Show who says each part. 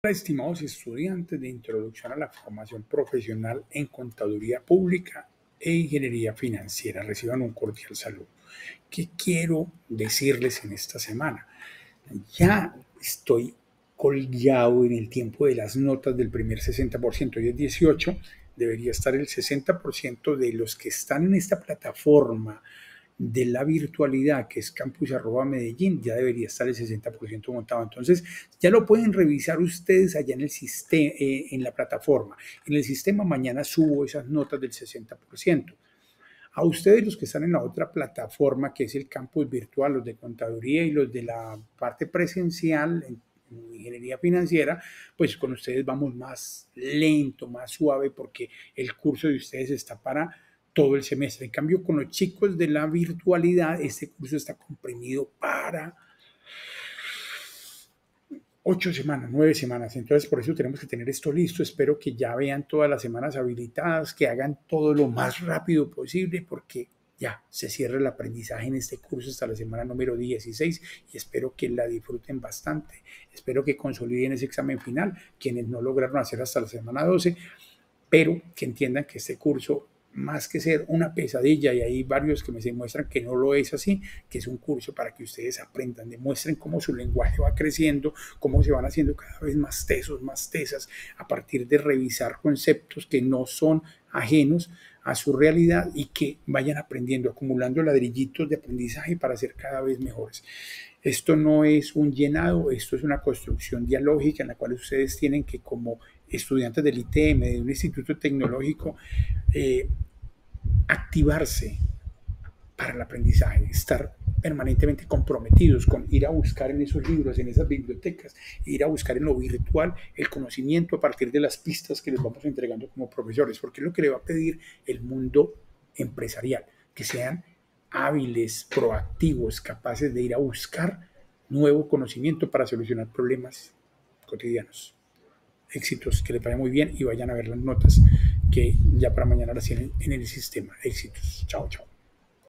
Speaker 1: Estimados estudiantes de Introducción a la Formación Profesional en Contaduría Pública e Ingeniería Financiera, reciban un cordial saludo. ¿Qué quiero decirles en esta semana? Ya estoy colgado en el tiempo de las notas del primer 60%, hoy es 18, debería estar el 60% de los que están en esta plataforma de la virtualidad, que es campus@medellín, ya debería estar el 60% montado. Entonces, ya lo pueden revisar ustedes allá en el sistema, en la plataforma. En el sistema mañana subo esas notas del 60%. A ustedes, los que están en la otra plataforma, que es el campus virtual, los de contaduría y los de la parte presencial, en ingeniería financiera, pues con ustedes vamos más lento, más suave, porque el curso de ustedes está para todo el semestre. En cambio, con los chicos de la virtualidad, este curso está comprimido para 8 semanas, 9 semanas. Entonces, por eso tenemos que tener esto listo. Espero que ya vean todas las semanas habilitadas, que hagan todo lo más rápido posible, porque ya se cierra el aprendizaje en este curso hasta la semana número 16 y espero que la disfruten bastante. Espero que consoliden ese examen final, quienes no lograron hacer hasta la semana 12, pero que entiendan que este curso, más que ser una pesadilla, y hay varios que me demuestran que no lo es así, que es un curso para que ustedes aprendan, demuestren cómo su lenguaje va creciendo, cómo se van haciendo cada vez más tesos, más tesas, a partir de revisar conceptos que no son ajenos a su realidad y que vayan aprendiendo, acumulando ladrillitos de aprendizaje para ser cada vez mejores. Esto no es un llenado, esto es una construcción dialógica en la cual ustedes tienen que, como estudiantes del ITM, de un instituto tecnológico, activarse para el aprendizaje, estar permanentemente comprometidos con ir a buscar en esos libros, en esas bibliotecas, ir a buscar en lo virtual el conocimiento a partir de las pistas que les vamos entregando como profesores, porque es lo que le va a pedir el mundo empresarial, que sean hábiles, proactivos, capaces de ir a buscar nuevo conocimiento para solucionar problemas cotidianos. Éxitos, que les vaya muy bien y vayan a ver las notas que ya para mañana las tienen en el sistema. Éxitos. Chao, chao.